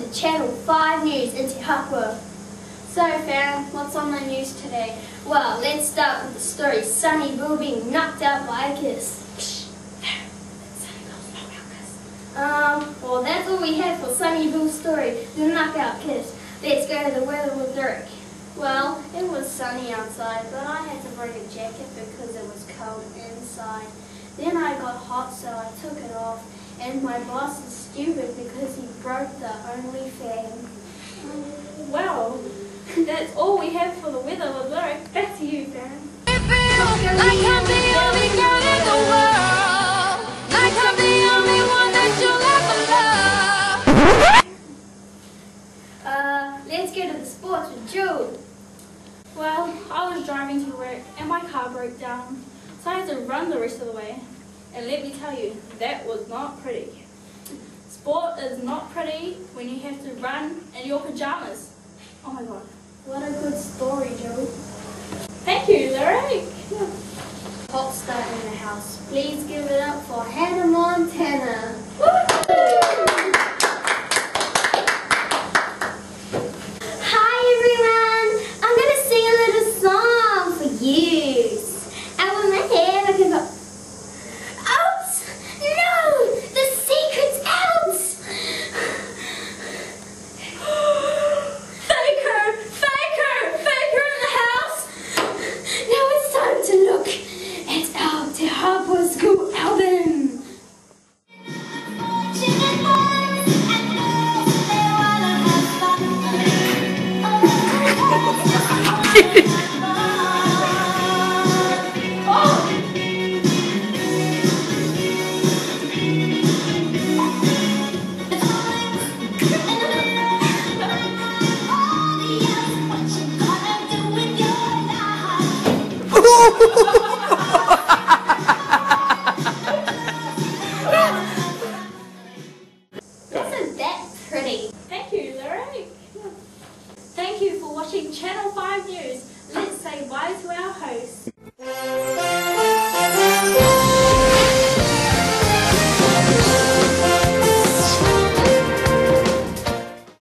to Channel 5 News in Te Hapua. So Fahren, what's on the news today? Well, let's start with the story Sunny Boo being knocked out by a kiss. Well, that's all we have for Sunny Boo's story, the knockout kiss. Let's go to the weather with Derek. Well, it was sunny outside, but I had to bring a jacket because it was cold inside. Then I got hot, so I took it off, and my boss is stupid because he broke the only fan. Well, that's all we have for the weather with Lyric. Back to you, Fahren. Like I'm the only girl in the world. Like I'm the only one that you'll ever love. Let's go to the sports with Joe. Well, I was driving to work and my car broke down, so I had to run the rest of the way. And let me tell you, that was not pretty. Sport is not pretty when you have to run in your pajamas. Oh my god. What a good story, Joe. Thank you, Lyric. Pop star in the house. Please give it up for Hannah Montana. Hi everyone! I'm gonna sing a little song for you. And with my hair I can go. Out! No! The secret's out! Faker! Faker! Faker in the house! Now it's time to look at our Te Hapua School album. What you gonna do with your life?